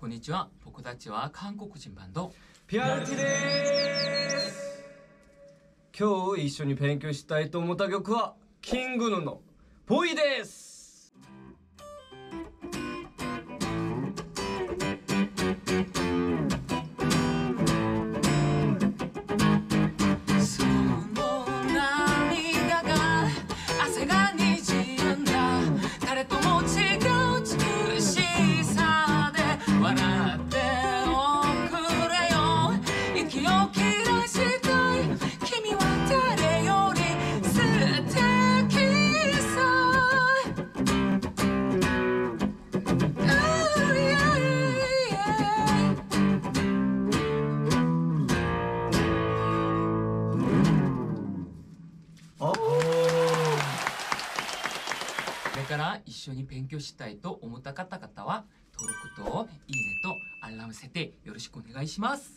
こんにちは。僕たちは韓国人バンド BRT です。今日一緒に勉強したいと思った曲はキングヌーのボーイです。 これから一緒に勉強したいと思った方々は登録といいねとアラーム設定よろしくお願いします。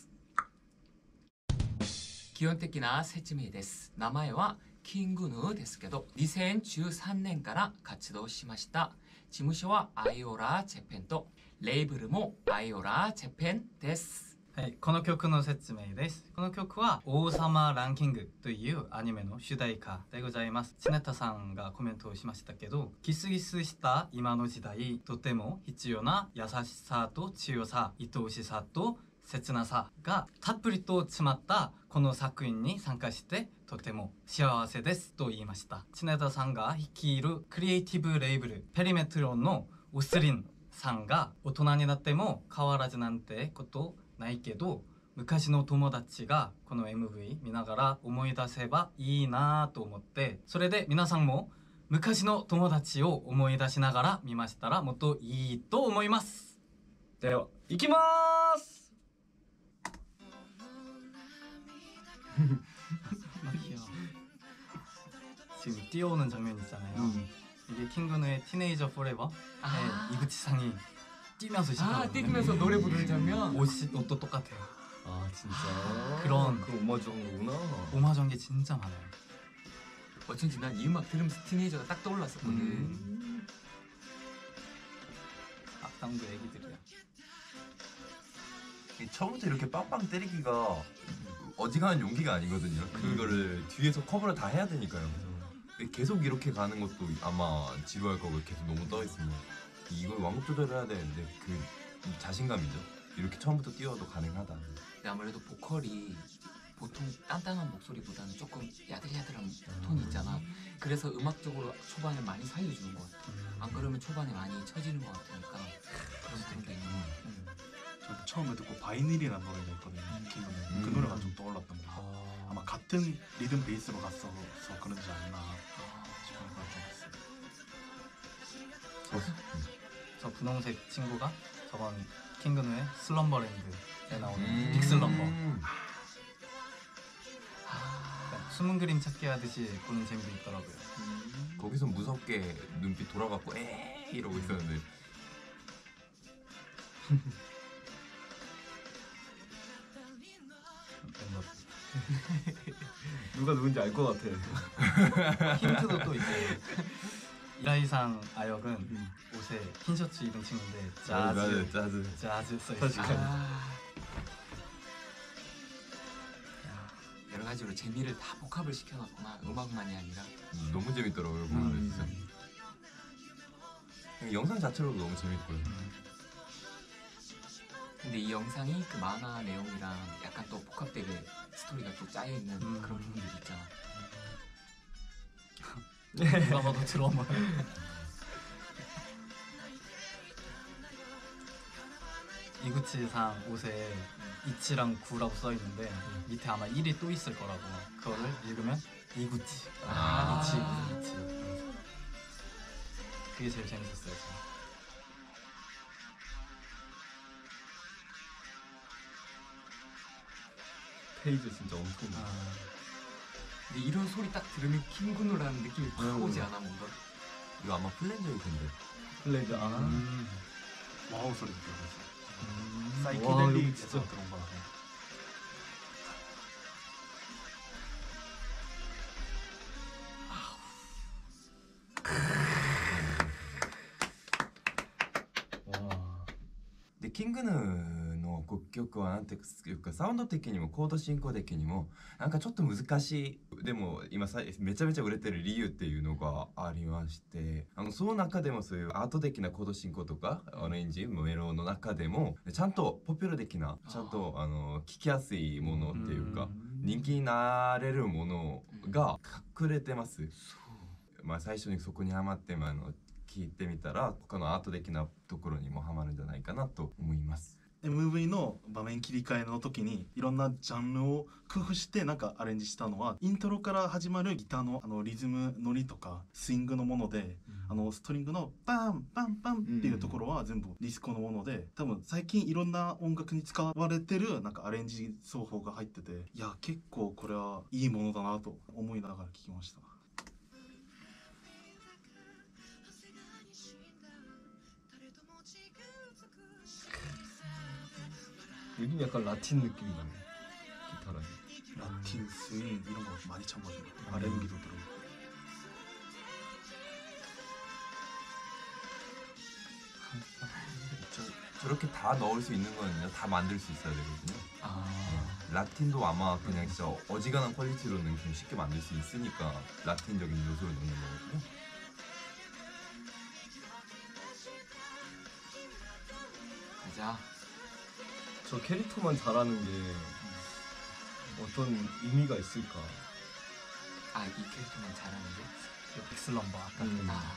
基本的な説明です。名前はキングヌーですけど、2013年から活動しました。事務所はアイオラジャパンとレーブルもアイオラジャパンです。 はい、この曲の説明です。この曲は王様ランキングというアニメの主題歌でございます。チネタさんがコメントをしましたけど、ギスギスした今の時代、とても必要な優しさと強さ、愛おしさと切なさがたっぷりと詰まったこの作品に参加してとても幸せですと言いました。チネタさんが率いるクリエイティブレーブルペリメトロンのオスリンさんが大人になっても変わらずなんてことないけど、昔の友達がこの MV 見ながら思い出せばいいなと思って、それで皆さんも昔の友達を思い出しながら見ましたらもっといいと思います。 では行きまーす。 지금 뛰어오는 장면 있잖아요. 이게 킹그누의 티네이저 포레버의 이구치상이 뛰면서 시작하거든요. 뛰면서 노래 부르는 장면. 옷도 똑같아요. 아 진짜 그런 그 오마주한 거구나. 오마주한 게 진짜 많아요. 어쩐지 난 이 음악 들으면서 티네이저가 딱 떠올랐었거든. 악당도 애기들이야. 처음부터 이렇게 빵빵 때리기가 어지간한 용기가 아니거든요. 그거를 뒤에서 커버를 다 해야 되니까요. 계속 이렇게 가는 것도 아마 지루할 거고, 계속 너무 떠있으면 이걸 완급 조절을 해야 되는데 그 자신감이죠. 이렇게 처음부터 뛰어도 가능하다. 근데 아무래도 보컬이 보통 단단한 목소리보다는 조금 야들야들한 톤이 있잖아. 그래서 음악적으로 초반에 많이 살려주는 것 같아. 안 그러면 초반에 많이 처지는 것 같으니까 그런 톤도 있는 것 같아. 저도 처음에 듣고 바이닐이라는 노래가 있거든요. 킹그는 그 노래가 좀 떠올랐던 게 아마 같은 리듬 베이스로 갔어서 그런지 않나 싶은 생각이 좀 했어요. 저 분홍색 친구가 저번 킹그누의 슬럼버랜드에 나오는 빅슬럼버. 숨은 그림 찾기 하듯이 보는 재미도 있더라고요. 거기서 무섭게 눈빛 돌아갖고 에이 이러고 있었는데 누가 누군지 알 것 같아. 힌트도 또 있어요. 이라이상 아역은 옷에 흰 셔츠 입은 친구인데 짜즈 써있어요. 여러 가지로 재미를 다 복합을 시켜놨구나. 음악만이 아니라. 너무 재밌더라고요. 보는데 진짜. 영상 자체로도 너무 재밌고요. 근데 이 영상이 그 만화 내용이랑 약간 또 복합되게 스토리가 또 짜여있는 그런 부분들이 있잖아. 누가 봐도 드러머. 이구치상 옷에 이치랑 구라고 써있는데 밑에 아마 1이 또 있을 거라고. 그거를 읽으면 이구치. 이치. 그게 제일 재밌었어요. 저는. 페이지 진짜 엄청 근데 이런 소리 딱 들으면 킹그누라는 느낌이 확 오지 않아 뭔가? 이거 아마 플랜저일 텐데. 플레이드 와우 소리 들어갔어요. 진짜. 사이키델릭에서 그런 거 같아요. でキングヌーの曲はなんていうかサウンド的にもコード進行的にもなんかちょっと難しい。でも今めちゃめちゃ売れてる理由っていうのがありまして、その中でもそういうアート的なコード進行とかアレンジメロの中でもちゃんとポピュラー的なちゃんと聞きやすいものっていうか人気になれるものが隠れてます。まあ最初にそこにハマって聞いてみたら他のアート的なところにもハマるんじゃないかなと思います。 MV の場面切り替えの時にいろんなジャンルを工夫してなんかアレンジしたのは、イントロから始まるギターのリズムノリとかスイングのもので、ストリングのバンバンバンっていうところは全部ディスコのもので、多分最近いろんな音楽に使われてるなんかアレンジ奏法が入ってて、いや結構これはいいものだなと思いながら聴きました。 여긴 약간 라틴 느낌이 나네. 기타랑. 라틴 스윙 이런 거 많이 참고하죠. R&B도 들어오고. 저렇게 다 넣을 수 있는 거는요 다 만들 수 있어야 되거든요. 라틴도 아마 그냥 진짜 어지간한 퀄리티로는 그냥 쉽게 만들 수 있으니까 라틴적인 요소를 넣는 거거든요. 가자. 저 캐릭터만 잘하는 게 어떤 의미가 있을까? 아, 이 캐릭터만 잘하는 게? 빅슬럼버 아까 아,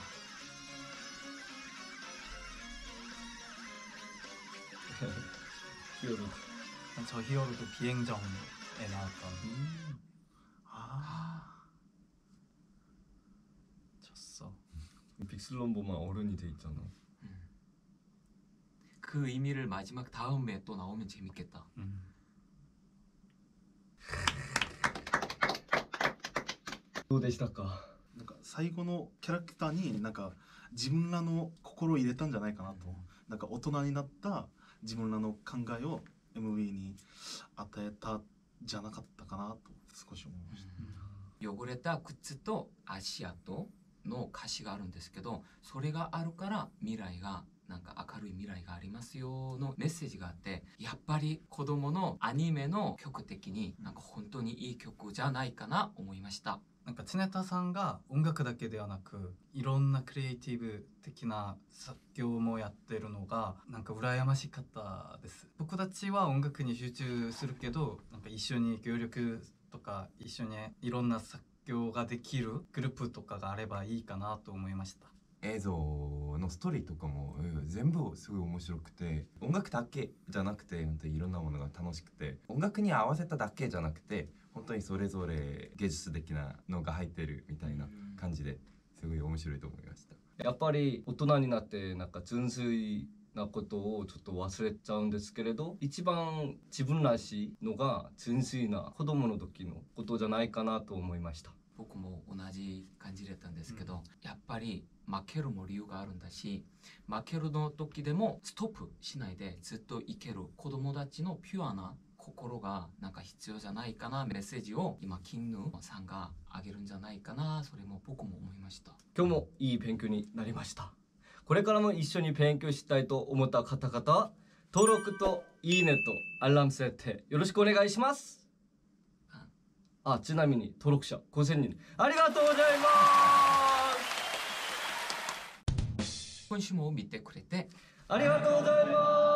히어로. 저 히어로도 비행정에 나왔던 졌어. 빅슬럼버만 어른이 돼 있잖아. 그 의미를 마지막 다음에 또 나오면 재밌겠다. どうでしたか？ なんか最後のキャラクターになんか自分らの心を入れたんじゃないかなと、なんか大人になった自分らの考えを MV に与えたんじゃなかったかなと少し思いました。 汚れた靴と足跡の歌詞があるんですけど、それがあるから未来がなんか明るい未来がありますよのメッセージがあって、やっぱり子供のアニメの曲的になんか本当にいい曲じゃないかな思いました。 なんか常田さんが音楽だけではなくいろんなクリエイティブ的な作業もやってるのがなんか羨ましかったです。僕たちは音楽に集中するけど、なんか一緒に協力とか一緒にいろんな作業ができるグループとかがあればいいかなと思いました。 映像のストーリーとかも全部すごい面白くて、音楽だけじゃなくて本当にいろんなものが楽しくて、音楽に合わせただけじゃなくて本当にそれぞれ芸術的なのが入ってるみたいな感じですごい面白いと思いました。 やっぱり大人になってなんか純粋なことをちょっと忘れちゃうんですけれど、一番自分らしいのが純粋な子供の時のことじゃないかなと思いました。 僕も同じ感じだったんですけど、やっぱり負けるも理由があるんだし、負けるの時でもストップしないでずっといける子供たちのピュアな心がなんか必要じゃないかな、メッセージを今キンヌさんがあげるんじゃないかな、それも僕も思いました。 今日もいい勉強になりました。これからも一緒に勉強したいと思った方々は登録といいねとアラーム設定よろしくお願いします。あ、ちなみに登録者5000人ありがとうございます。 今週も見てくれてありがとうございます。